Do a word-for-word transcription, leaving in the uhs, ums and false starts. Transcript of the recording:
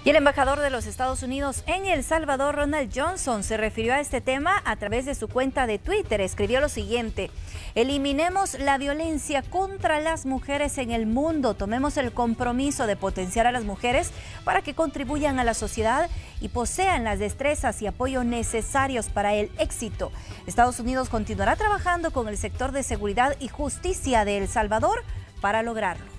Y el embajador de los Estados Unidos en El Salvador, Ronald Johnson, se refirió a este tema a través de su cuenta de Twitter. Escribió lo siguiente: eliminemos la violencia contra las mujeres en el mundo. Tomemos el compromiso de potenciar a las mujeres para que contribuyan a la sociedad y posean las destrezas y apoyo necesarios para el éxito. Estados Unidos continuará trabajando con el sector de seguridad y justicia de El Salvador para lograrlo.